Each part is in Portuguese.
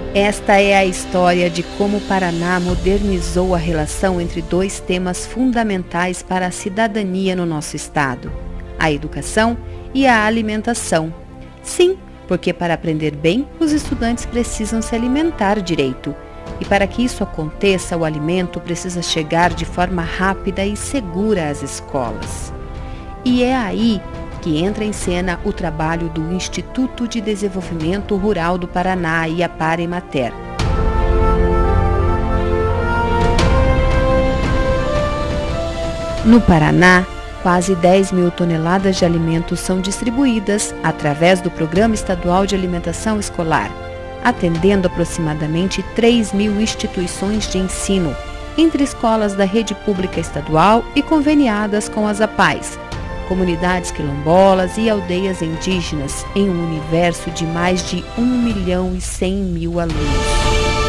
Esta é a história de como o Paraná modernizou a relação entre dois temas fundamentais para a cidadania no nosso estado: a educação e a alimentação. Sim, porque para aprender bem, os estudantes precisam se alimentar direito. E para que isso aconteça, o alimento precisa chegar de forma rápida e segura às escolas. E é aí que entra em cena o trabalho do Instituto de Desenvolvimento Rural do Paraná e a Par Emater. No Paraná, quase 10 mil toneladas de alimentos são distribuídas através do Programa Estadual de Alimentação Escolar, atendendo aproximadamente 3 mil instituições de ensino, entre escolas da rede pública estadual e conveniadas com as APAES, comunidades quilombolas e aldeias indígenas, em um universo de mais de 1.100.000 alunos.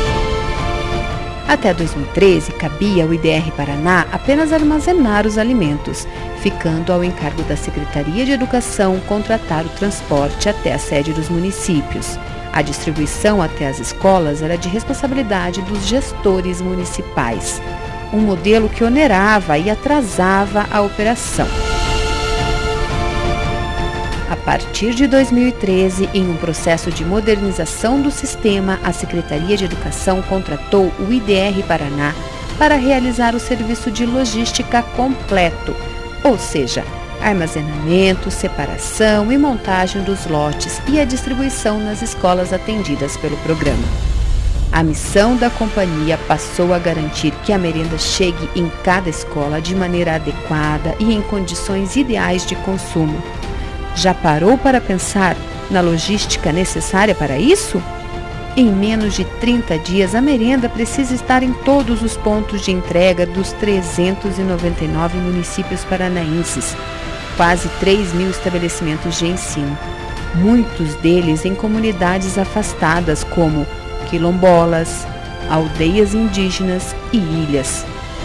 Até 2013, cabia ao IDR Paraná apenas armazenar os alimentos, ficando ao encargo da Secretaria de Educação contratar o transporte até a sede dos municípios. A distribuição até as escolas era de responsabilidade dos gestores municipais, um modelo que onerava e atrasava a operação. A partir de 2013, em um processo de modernização do sistema, a Secretaria de Educação contratou o IDR Paraná para realizar o serviço de logística completo, ou seja, armazenamento, separação e montagem dos lotes e a distribuição nas escolas atendidas pelo programa. A missão da companhia passou a garantir que a merenda chegue em cada escola de maneira adequada e em condições ideais de consumo. Já parou para pensar na logística necessária para isso? Em menos de 30 dias, a merenda precisa estar em todos os pontos de entrega dos 399 municípios paranaenses, quase 3 mil estabelecimentos de ensino, muitos deles em comunidades afastadas como quilombolas, aldeias indígenas e ilhas.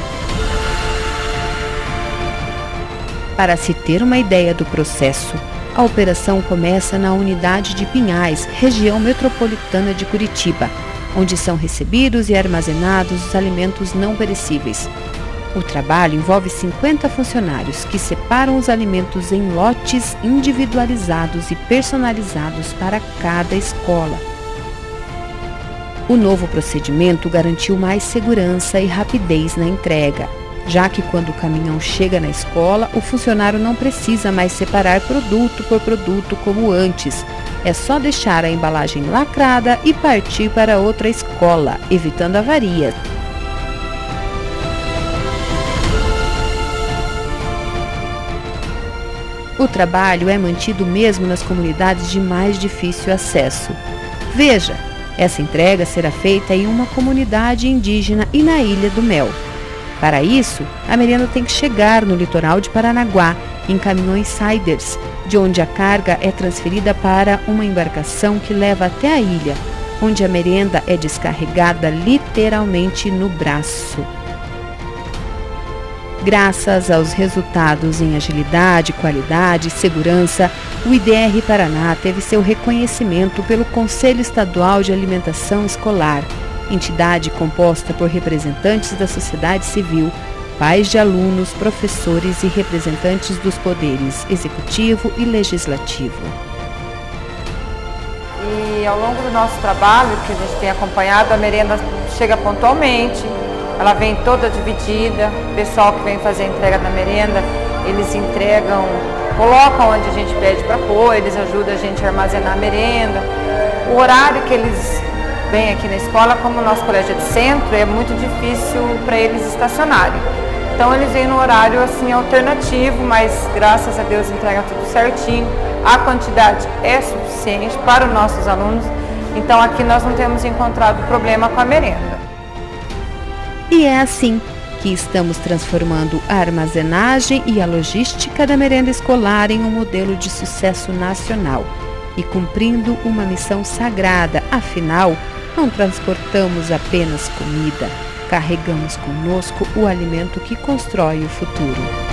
Para se ter uma ideia do processo, a operação começa na unidade de Pinhais, região metropolitana de Curitiba, onde são recebidos e armazenados os alimentos não perecíveis. O trabalho envolve 50 funcionários que separam os alimentos em lotes individualizados e personalizados para cada escola. O novo procedimento garantiu mais segurança e rapidez na entrega, já que quando o caminhão chega na escola, o funcionário não precisa mais separar produto por produto como antes. É só deixar a embalagem lacrada e partir para outra escola, evitando avarias. O trabalho é mantido mesmo nas comunidades de mais difícil acesso. Veja, essa entrega será feita em uma comunidade indígena e na Ilha do Mel. Para isso, a merenda tem que chegar no litoral de Paranaguá, em caminhões Siders, de onde a carga é transferida para uma embarcação que leva até a ilha, onde a merenda é descarregada literalmente no braço. Graças aos resultados em agilidade, qualidade e segurança, o IDR Paraná teve seu reconhecimento pelo Conselho Estadual de Alimentação Escolar, entidade composta por representantes da sociedade civil, pais de alunos, professores e representantes dos poderes executivo e legislativo. E ao longo do nosso trabalho, que a gente tem acompanhado, a merenda chega pontualmente, ela vem toda dividida, o pessoal que vem fazer a entrega da merenda, eles entregam, colocam onde a gente pede para pôr, eles ajudam a gente a armazenar a merenda. O horário que eles vêm aqui na escola, como o nosso colégio é de centro, é muito difícil para eles estacionarem. Então eles vêm no horário assim alternativo, mas graças a Deus entrega tudo certinho. A quantidade é suficiente para os nossos alunos, então aqui nós não temos encontrado problema com a merenda. E é assim que estamos transformando a armazenagem e a logística da merenda escolar em um modelo de sucesso nacional e cumprindo uma missão sagrada. Afinal, não transportamos apenas comida, carregamos conosco o alimento que constrói o futuro.